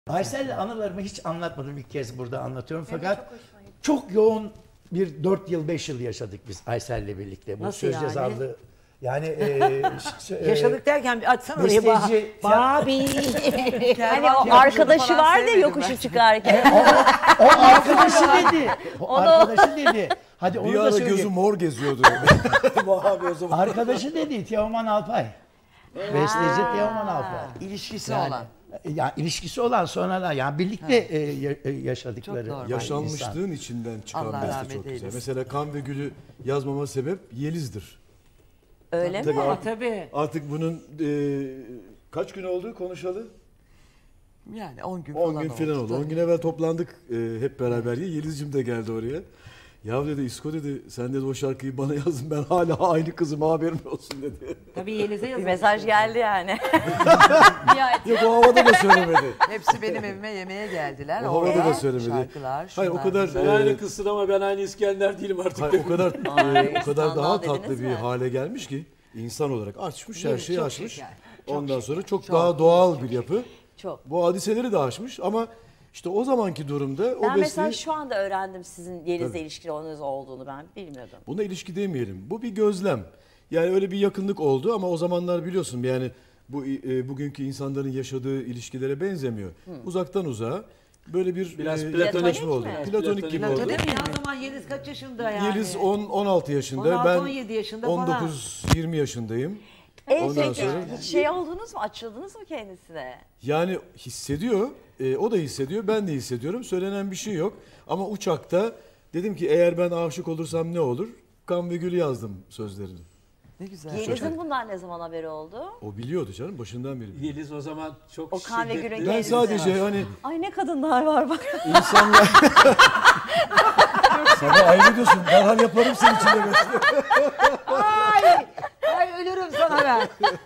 Aysel'le anılarımı hiç anlatmadım, ilk kez burada anlatıyorum fakat çok yoğun bir 4 yıl 5 yıl yaşadık biz Aysel'le birlikte. Bu Nasıl söz yani? cezalı yani Yaşadık derken bir açsana oraya besteci, Babi. Hani o arkadaşı vardı ya yokuşu çıkarken. o arkadaşı dedi. O arkadaşı dedi. Hadi onu Bir da ara söyleyeyim. gözü mor geziyordu. Vahabi o zaman. Arkadaşı dedi Teoman Alpay. Besteci Teoman Alpay. İlişkisi Yani, olan. ya ilişkisi olan sonradan yani birlikte yaşadıkları. Çok normal. Yaşanmışlığın içinden çıkan Allah beste rahmet çok güzel. eylesin. Mesela Kan ve Gül'ü yazmama sebep Yeliz'dir. Öyle Tabii mi? Tabii. Artık bunun kaç gün oldu konuşalı? Yani 10 gün 10 falan gün falan oldu. 10 gün evvel toplandık hep beraber. Yeliz'cim de geldi oraya. Ya dedi İsko dedi sen dedi o şarkıyı bana yazdın ben hala aynı kızım haberim olsun dedi. Tabii Yeliz'e Bir yazılmış. mesaj geldi yani. Yok o havada da söylemedi. Hepsi benim evime yemeğe geldiler. O havada da Orada söylemedi. şarkılar, Hayır o şunlar, kadar bunlar. Sen aynı kızsın ama ben aynı İskender değilim artık. hayır, o kadar o kadar daha skandal tatlı dediniz bir mi? hale gelmiş ki insan olarak açmış her şeyi çok açmış. şeker, Ondan sonra çok daha doğal bir yapı. Çok. Bu hadiseleri de aşmış ama işte o zamanki durumda o Ben mesela besteyi şu anda öğrendim sizin Yeliz'le Tabii. ilişkileriniz olduğunu, ben bilmiyordum. buna ilişki demeyelim. Bu bir gözlem. Yani öyle bir yakınlık oldu ama o zamanlar biliyorsun yani bu bugünkü insanların yaşadığı ilişkilere benzemiyor. Uzaktan uzağa böyle bir Biraz yakınlaşma platonik oldu. mi? Platonik gibi oldu. Platonik mi? O zaman Yeliz kaç yaşında yani? Yeliz 16 yaşında, 16, ben 17 yaşında falan. 19-20 yaşındayım. Ondan Peki sonra hiç şey oldunuz mu? Açıldınız mı kendisine? yani hissediyor, o da hissediyor, ben de hissediyorum. Söylenen bir şey yok. Ama uçakta dedim ki eğer ben aşık olursam ne olur? Kan ve Gül yazdım sözlerini. Ne güzel. Yeliz'in bundan ne zaman haberi oldu? O biliyordu canım başından beri. Yeliz o zaman çok O Kan ve Gül'ün şiddetli. Ben kendisi sadece var. hani Ay ne kadınlar var bak. insanlar... Sana ayrı diyorsun. Derhal yaparım senin için de beste. Ay ölürüm sana ben.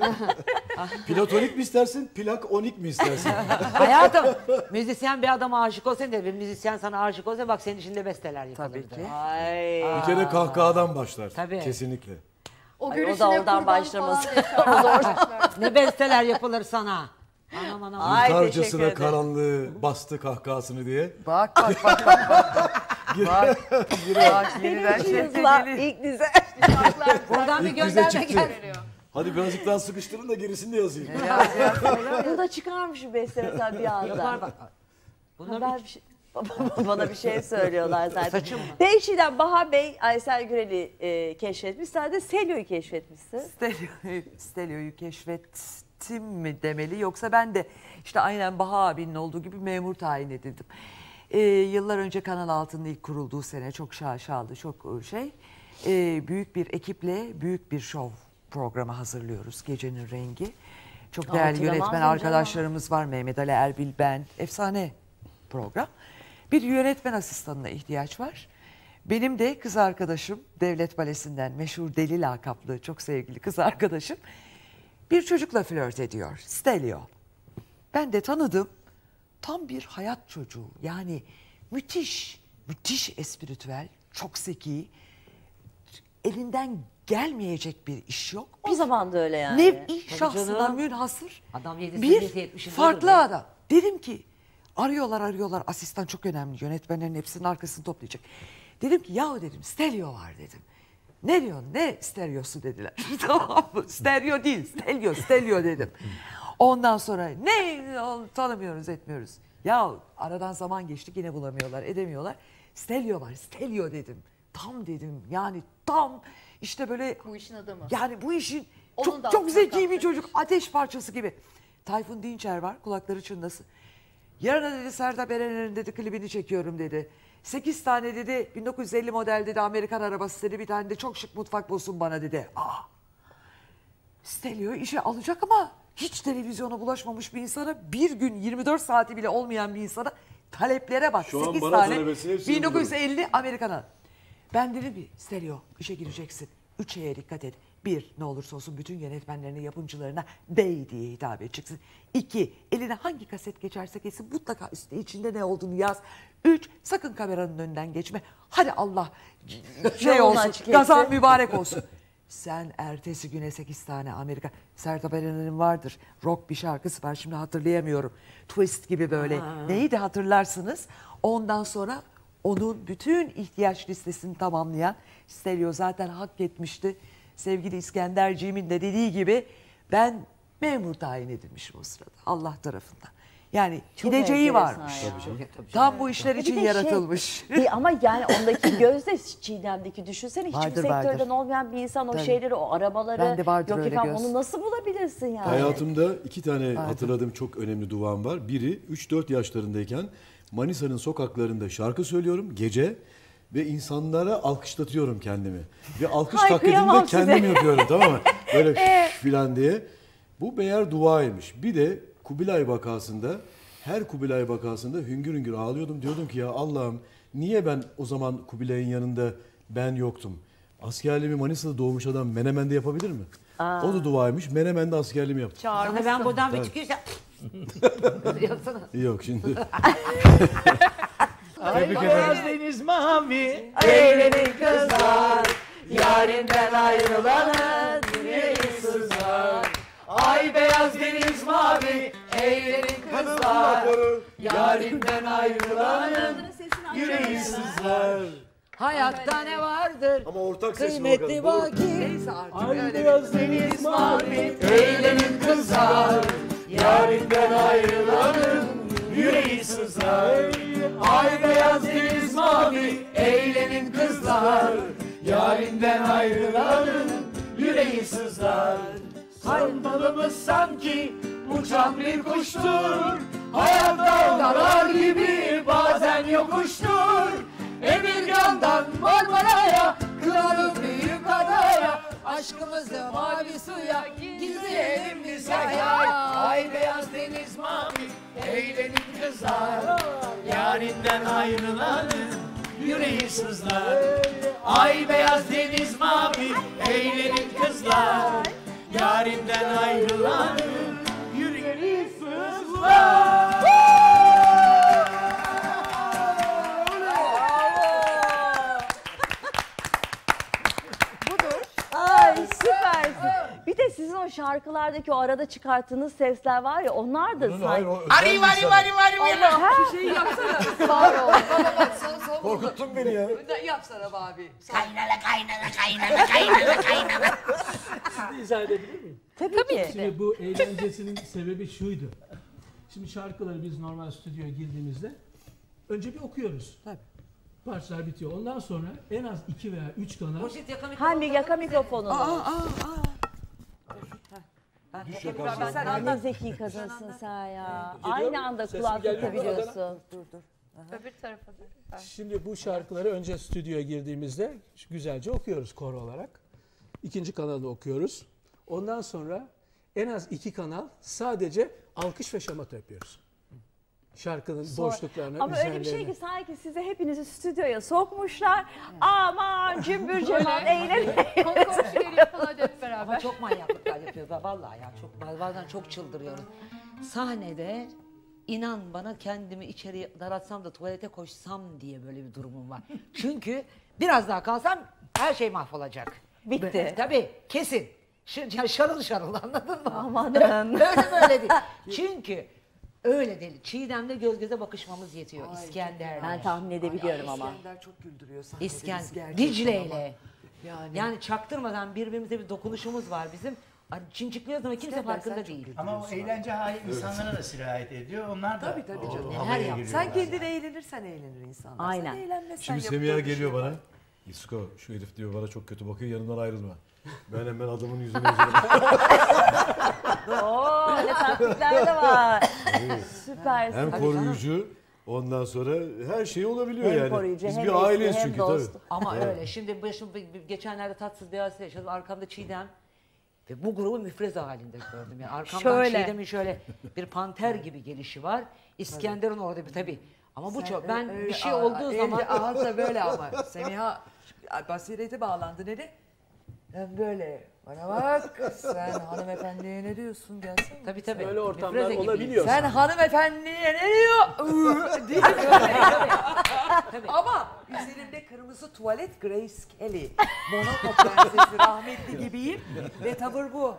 Platonik mi istersin, plakonik mi istersin? Hayatım müzisyen bir adama aşık olsa bir müzisyen sana aşık olsa bak senin için de besteler yapılır. Tabii ki. Ay. Bir kere kahkahadan başlar. Tabii. Kesinlikle. Ay, o da oradan başlamasın. Zor. Ne besteler yapılır sana. Anam anam. Ay, teşekkür Yurtarcasına ederim. karanlığı bastı kahkahasını diye. Bak bak bak bak bak. Bak, bak yeniden Kızlar şevkeli. ilk dize. Buradan bir İlk bize gönderme çıktı. gel. Hadi birazcık daha sıkıştırın da gerisini de yazayım. Burada çıkarmış bir beste mesela bir anda. Var bak. Bunlar Haber bir şey. Bana bir şey söylüyorlar zaten. Saçım mı? Değişiden Bahar Bey Aysel Gürel'i keşfetmiş. Sen de Selyo'yu keşfetmişsin. Stelio'yu keşfettim mi demeli yoksa ben de işte aynen Baha abinin olduğu gibi memur tayin edildim. Yıllar önce Kanal 6'nın ilk kurulduğu sene çok şaşalı çok büyük bir ekiple büyük bir şov programı hazırlıyoruz. Gecenin Rengi. Çok değerli Hatırlamaz yönetmen mıyım arkadaşlarımız var. Mehmet Ali Erbil, ben. Efsane program. Bir yönetmen asistanına ihtiyaç var. Benim de kız arkadaşım Devlet Balesi'nden meşhur Deli lakaplı çok sevgili kız arkadaşım bir çocukla flört ediyor. Stelio. Ben de tanıdım. Tam bir hayat çocuğu. Yani müthiş, müthiş espritüel, çok zeki. Elinden gelmeyecek bir iş yok. O zaman da öyle yani. Nevi şahsına canım. münhasır Adam 7'sinde, bir 70'inde farklı olur be. adam. Dedim ki arıyorlar asistan çok önemli yönetmenlerin hepsinin arkasını toplayacak. Dedim ki yahu dedim stereo var dedim. Ne diyorsun ne stereosu dediler. Tamam mı stereo değil stelio dedim. Ondan sonra ne tanımıyoruz etmiyoruz. Ya aradan zaman geçti yine bulamıyorlar edemiyorlar. Stelio var stelio dedim. Tam dedim yani tam işte böyle Bu işin adamı. yani bu işin Onun da çok altına zeki bir kalkacak. çocuk ateş parçası gibi. Tayfun Dinçer var kulakları çınlasın. Yarın dedi Serdar Erener'in dedi klibini çekiyorum dedi. 8 tane dedi 1950 model dedi Amerikan arabası dedi bir tane de çok şık mutfak bulsun bana dedi. Stelio işe alacak ama hiç televizyona bulaşmamış bir insana bir gün 24 saati bile olmayan bir insana taleplere bak. Şu an 8 bana tane talebesi hepsini 1950 Amerikan'a. Ben dedim ki Stelio işe gireceksin. 3 şeye dikkat et. 1 ne olursa olsun bütün yönetmenlerine yapımcılarına bey diye hitap edeceksin. 2 eline hangi kaset geçerse geçsin mutlaka üstte içinde ne olduğunu yaz. 3 sakın kameranın önünden geçme. Hadi Allah şey Yolunu olsun açık etsin. gazan mübarek olsun. Sen ertesi güne 8 tane Amerika. Sertab Erener'in vardır. Rock bir şarkısı var, şimdi hatırlayamıyorum. Twist gibi böyle. Neydi hatırlarsınız? Ondan sonra onun bütün ihtiyaç listesini tamamlayan Stelio zaten hak etmişti. Sevgili İskenderciğimin de dediği gibi ben memur tayin edilmişim o sırada Allah tarafından. Yani Çok gideceği enteresan varmış. ya. Tam bu işler Bir için de şey, yaratılmış. ama yani ondaki gözde Çiğdem'deki düşünsene hiçbir Vardır, sektörden vardır. olmayan bir insan o Tabii. şeyleri, o arabaları, Bende vardır yok öyle efendim göz. onu nasıl bulabilirsin yani? Hayatımda 2 tane hatırladığım çok önemli duam var. Biri 3-4 yaşlarındayken Manisa'nın sokaklarında şarkı söylüyorum gece ve insanlara alkışlatıyorum kendimi. Ve alkış Ay, taklidini de kıyamam kendim size. yapıyorum, tamam mı? Böyle filan diye. Bu meğer duaymış. Bir de Kubilay vakasında, her Kubilay vakasında hüngür hüngür ağlıyordum. Diyordum ki ya Allah'ım niye ben o zaman Kubilay'ın yanında ben yoktum? Askerliğimi Manisa'da doğmuş adam Menemen'de yapabilir mi? O da duaymış. Menemen'de askerliğimi yaptım. Sana ben buradan bir çıkıyorsam. Yapsana. Yok şimdi. Ay beyaz deniz mavi. Eğlenin kızlar, yarinden ayrılanın yüreği sızlar. Ay beyaz deniz mavi. Eğlenin kızlar. Yarinden ayrılanın yüreği sızlar. Hayatta ne vardır? Ama ortak ses Kıymetli vakit. Neyse artık Ay öyle. beyaz deniz mavi. Eğlenin kızlar. Yarinden ayrılanın yüreği sızlar. Ay beyaz deniz mavi. Eğlenin kızlar. Yarinden ayrılanın yüreği sızlar. Saymalımız sanki uçan bir kuştur. Hayatta dağlar gibi bazen yokuştur. Emirgan'dan Marmara'ya, Kınalı büyük adaya, aşkımızı mavi suya, gizleyelim biz yaya. Ay beyaz deniz mavi, eğlenin kızlar. Yarinden ayrılanın yüreği sızlar. Ay beyaz deniz mavi, eğlenin kızlar. Yarinden ayrılanın yüreği sızlar. Ay süpersin. Bir de sizin o şarkılardaki o arada çıkarttığınız sesler var ya, onlar da sanki. Ari vari vari vari vari. Şu şeyi yapsana. Var ol. Bana bak son. Korkuttun beni ya. Yapsana abi. İzah edebilir miyim? Tabii ki. Şimdi bu eğlencesinin sebebi şuydu. Şimdi şarkıları biz normal stüdyoya girdiğimizde önce bir okuyoruz. Tabii. Parçalar bitiyor. Ondan sonra en az 2 veya 3 kanal Poşet yaka Hem bir yaka mikrofonunu. Sen Ne zeki kadınsın sen ya. Geliyor Aynı mu? anda Sesim kulak geliyor mu tutabiliyorsun. Öbür tarafa dur. Şimdi bu şarkıları önce stüdyoya girdiğimizde güzelce okuyoruz koro olarak. İkinci kanalı okuyoruz. Ondan sonra en az 2 kanal sadece alkış ve şamata yapıyoruz. Şarkının boşluklarına, Ama öyle bir şey üzerlerine. ki sanki size hepinizi stüdyoya sokmuşlar. Aman cümbür cemaat eğlenin. Konser yapın hadi hep beraber. Ama çok manyaklıklar yapıyor. Vallahi ya çok bazen çok çıldırıyorum. Sahnede inan bana kendimi içeri daratsam da tuvalete koşsam diye böyle bir durumum var. Çünkü biraz daha kalsam her şey mahvolacak. Bitti. Tabii kesin. Şarıl şarıl anladın mı? Amanın. Böyle değil. Çünkü öyle değil. Çiğdem'le göz göze bakışmamız yetiyor. İskender'le. Ben tahmin edebiliyorum ama. İskender çok güldürüyor sahnede. İskender, Biz gerçekten Dicle'yle. ama. Yani çaktırmadan birbirimize bir dokunuşumuz var bizim. Hani çimçikliyoruz ama kimse İskender, farkında sen çok değil. Ama o eğlence hali insanlara da sirayet ediyor. Onlar da Tabii, tabii o canım. havaya Neler yap- giriyorlar. Sen kendin eğlenirsen eğlenir insanlar. Aynen. Sen eğlenmezsen Şimdi yapacak Semiha bir şey geliyor yok. bana. İsko şu herif diyor bana çok kötü bakıyor, yanından ayrılma. Ben hemen adamın yüzüne üzülüyorum. Oo, ne taktikler de var. Süpersin. Hem koruyucu, ondan sonra her şey olabiliyor Hem yani. koruyucu, Biz hem bir aileyiz eski, hem çünkü dost. tabii. Ama öyle. Şimdi geçenlerde tatsız bir hadise yaşadım. Arkamda Çiğdem ve bu grubu müfreze halinde gördüm. Yani arkamdan Şöyle. Çiğdem'in şöyle bir panter gibi gelişi var. İskender'in orada bir tabii. Ama bu Sen çok. Ben öyle bir şey olduğu zaman ağız da böyle ama. Semiha basireti bağlandı dedi. Ben böyle. Bana bak sen hanımefendiye ne diyorsun gelsene. tabii. Böyle ortamlar müfreze gibiyiz. olabiliyor. Sen hanımefendiye ne diyor? Değil mi? Ama üzerimde kırmızı tuvalet Grace Kelly. Monaco prensesi rahmetli gibiyim. Ve tavır bu.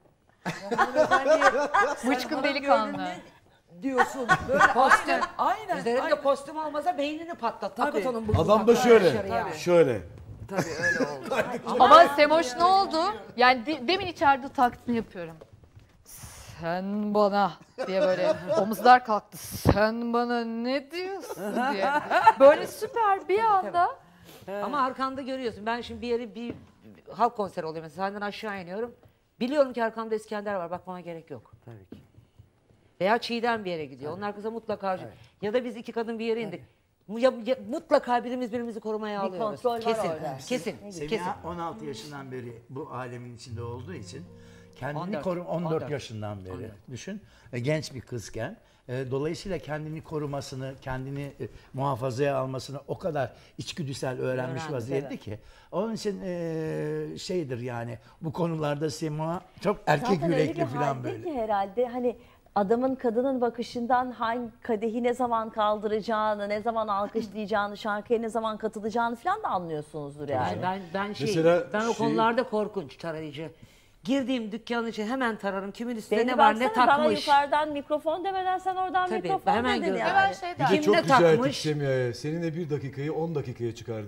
Bıçkın delikanlı. Diyorsun. Böyle Kostüm. aynen. Üzerinde kostüm olmasa beynini patlat. Tabii. Takıt onun bu Adam da dudaklarını şöyle. dışarıya. Şöyle. Tabii öyle oldu. Ama Semoş ne oldu? Yani demin içeride taklitini yapıyorum. Sen bana diye böyle omuzlar kalktı. Sen bana ne diyorsun diye. Böyle süper bir anda. Ama arkanda görüyorsun. Ben şimdi bir halk konseri oluyor mesela. Senden aşağı iniyorum. Biliyorum ki arkamda İskender var. Bakmama gerek yok. Tabii ki. Veya Çiğdem bir yere gidiyor. Onlar kıza mutlaka... Ya da biz iki kadın bir yere indik. Mutlaka birimizi korumaya Bir alıyoruz. kontrol var Kesin, orada. kesin, kesin. Semiha 16 yaşından beri bu alemin içinde olduğu için kendini 14, 14 yaşından beri düşün. Genç bir kızken. Dolayısıyla kendini korumasını, kendini muhafazaya almasını o kadar içgüdüsel öğrenmiş Öğrendi, vaziyette evet. ki. Onun için şeydir yani bu konularda Semiha çok erkek Zaten öyle bir yürekli falan halde böyle. ki herhalde hani adamın kadının bakışından hangi kadehi ne zaman kaldıracağını, ne zaman alkışlayacağını, şarkıya ne zaman katılacağını falan da anlıyorsunuzdur yani. Mesela Ben o şey- konularda korkunç tarayıcı. Girdiğim dükkanın içine hemen tararım. Kimin üstüne Beni ne var ne baksana, bana takmış. yukarıdan mikrofon demeden sen oradan Tabii, mikrofon hemen dedin gördüm. yani. Hemen şey Bir der. de Kim çok ne rica ettik takmış? Semiha'ya. Seninle 1 dakikayı 10 dakikaya çıkardı.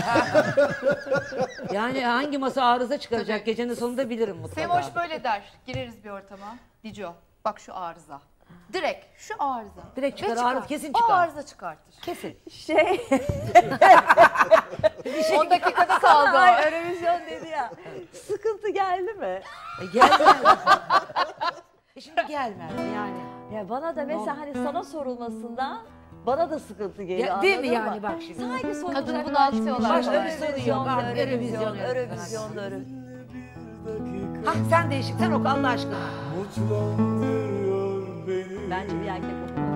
Yani hangi masa arıza çıkaracak gecenin sonunda bilirim mutlaka. Semoş böyle der. Gireriz bir ortama. Dico bak şu arıza. Direkt şu arıza. Direkt çıkar, Ve arıza kesin O çıkar. arıza çıkartır. Kesin. Şey, 10 dakikada kaldı. ay Eurovision dedi ya. Sıkıntı geldi mi? Gelmez. Şimdi gelmez yani. Ya bana da mesela hani sana sorulmasında bana da sıkıntı geliyor. Ya, değil mi anladın yani mı? bak şimdi. Sanki soracaklar. Kadını bunaltıyorlar. Başka bir soru yok. Artık Eurovision. Eurovision. Hah sen değişik. Sen oku Allah aşkına. Mutlandırıyor beni. Bence bir erkek okumalı.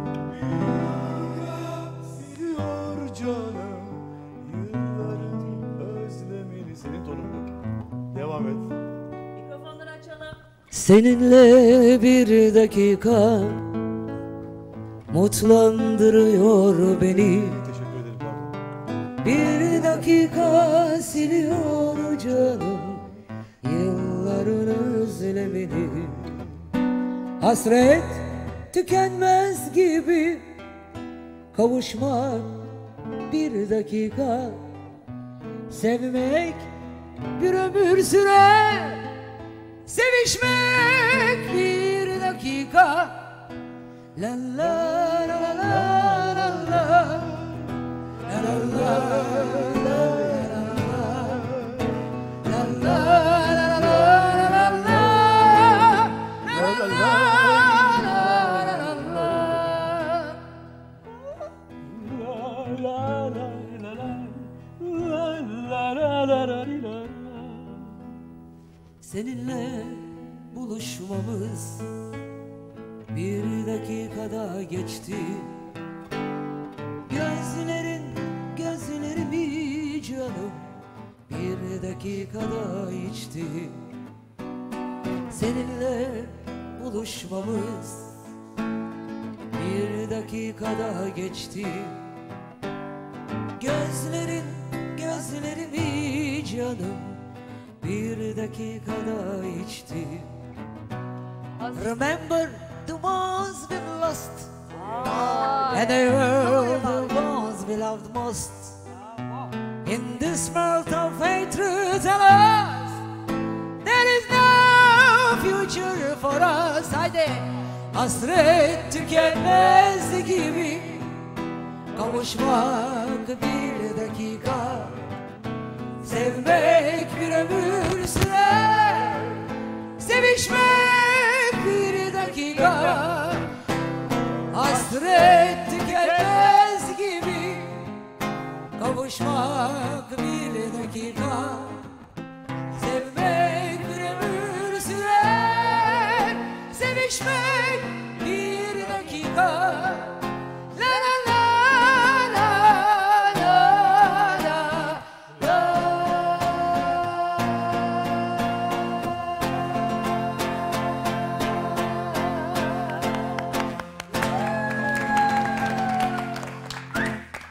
Siliyor canım. Yılların özlemini. Senin tonun bu. Devam et. Mikrofonları açalım. Seninle bir dakika mutlandırıyor beni. Teşekkür ederim. Pardon. Bir dakika siliyor canım yılların özlemini. Hasret tükenmez gibi kavuşmak bir dakika. Sevmek bir ömür sürer. Sevişmek bir dakika. La la la la la la la. La la la la la la. La la la la la la. La la la la la la. Seninle buluşmamız bir dakikada geçti. Gözlerimi canım bir dakikada içti. Seninle buluşmamız bir dakikada geçti. Gözlerimi canım bir dakikada içti. Remember the ones we lost, and they were the ones we loved most. In this world of hatred and us, there is no future for us. Haydi. Hasret tükenmez gibi kavuşmak bir dakika. Sevmek bir ömür sürer. Sevişmek bir dakika. Hasret tükenmez gibi kavuşmak bir dakika. Sevmek bir ömür sürer. Sevişmek